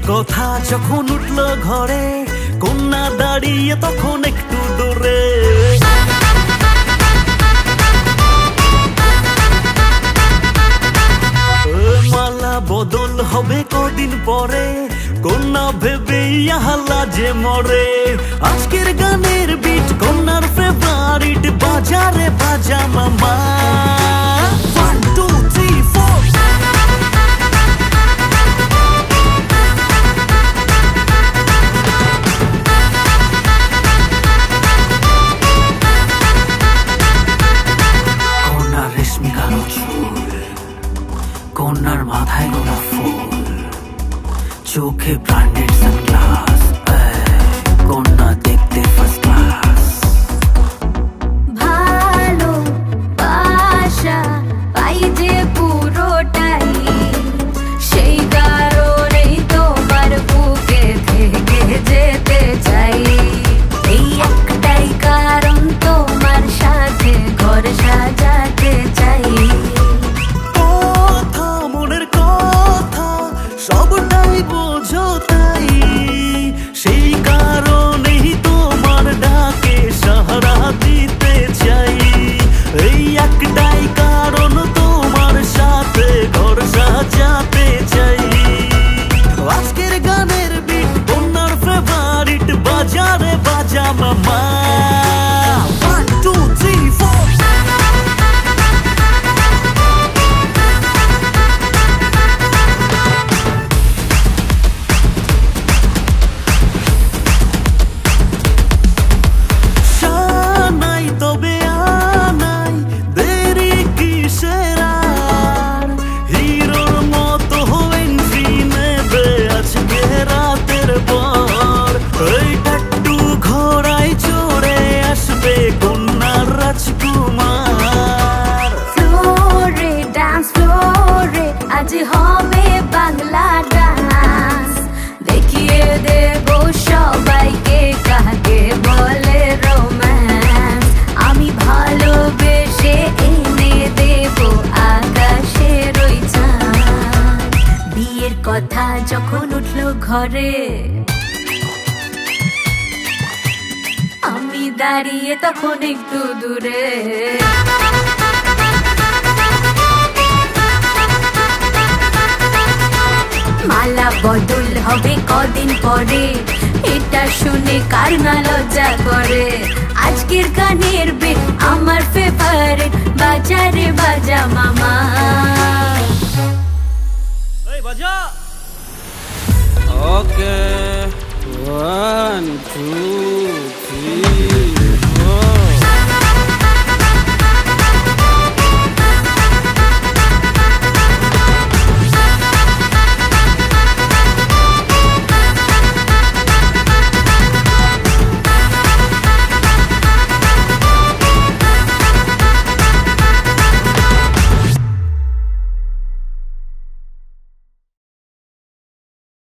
কথা যখন উঠলো ঘরে, কন্যা দাঁড়িয়ে তখন একটু দূরে। মালা বদল হবে কদিন পরে, কন্যা ভেবে হাল্লা যে মরে। আজকের গানের বিট কন্যার ফেভারিট, বাজারে বাজা মামা। 1 2 3 4 কন্যার রেশমি কালো চুল, কন্যার মাথায় গোলাপ ফুল, চোখে ব্র্যান্ডেড সানগ্লাস, কন্যা দেখতে ফার্স্ট ক্লাস। ভালো বাসা পাই যে পুরোটাই, সেই কারণেই তোমার বুকে থেকে যেতে চাই। এই একটাই কারণ, তোমার সাথে ঘর সাজাতে চাই। সবটাই বোঝো তাই, সেই কারণেই তোমার ডাকে সাহারা দিতে চাই। এই একটাই কারণ, তোমার সাথে ঘর সাজাতে চাই। আজকের গানের বিট কন্যার ফেভারিট, বাজারে বাজা মামা। 1 2 3 4 আজ হবে বাংলা ডান্স, দেখিয়ে দেব সবাইকে কাকে বলে রোম্যান্স। আমি ভালোবেসে এনে দেব আকাশের ওই চাঁদ। বিয়ের কথা যখন উঠলো ঘরে, আমি দাঁড়িয়ে তখন একটু দূরে। মালা বদল হবে কদিন পরে, এটা শুনে কার না লজ্জা করে। আজকের গানের বিট আমার ফেভারিট, বাজারে বাজা মামা। এই বাজা। ওকে 1 2 3